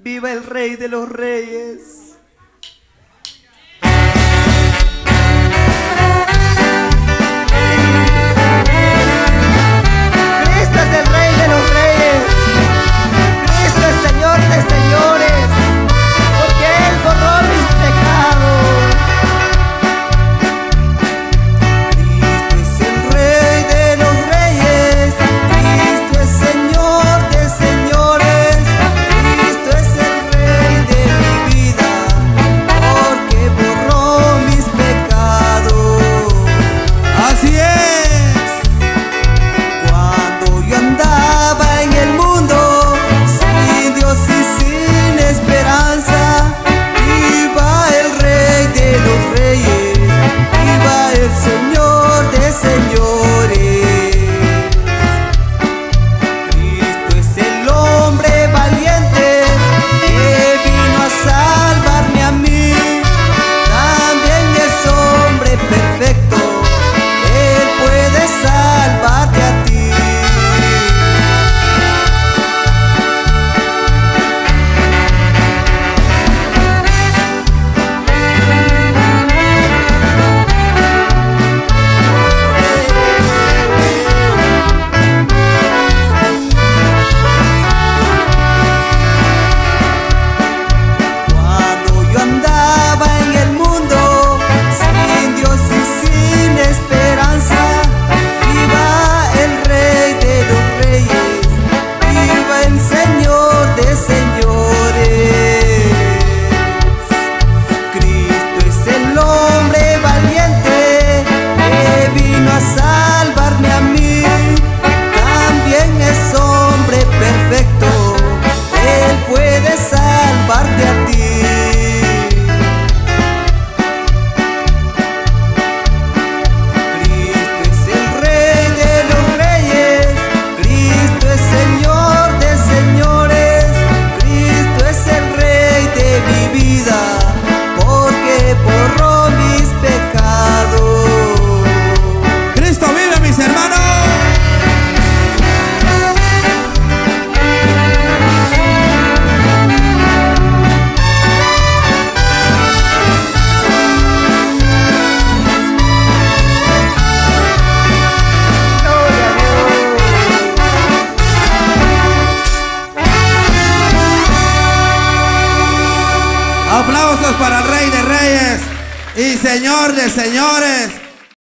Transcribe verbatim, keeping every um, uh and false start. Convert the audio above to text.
Viva el Rey de los Reyes. Cristo es el Rey de los Reyes. Cristo es Señor de señores, porque Él borró mis pecados. Cristo es el Rey de los Reyes, Cristo es Señor de señores, Cristo es el Rey de mi vida, porque borró mis pecados. Así es. Cuando yo andaba en el mundo, sin Dios y sin esperanza, iba el Rey de los Reyes, iba el Señor de señores. Cristo es el hombre valiente que vino a salvarme a mí. También es hombre perfecto, Él puede salvarte a ti. Cuando yo andaba en el mundo, sin Dios y sin esperanza, iba el Rey de los Reyes, iba el Señor de señores. Cristo es el hombre valiente que vino a salvarme a mí. También es hombre perfecto, Él puede salvarte a ti. Cristo es el Rey de los Reyes, Cristo es Señor de señores, Cristo es el Rey de mi vida, porque borró mis pecados. ¡Cristo vive, mis hermanos! Aplausos para el Rey de Reyes y Señor de señores.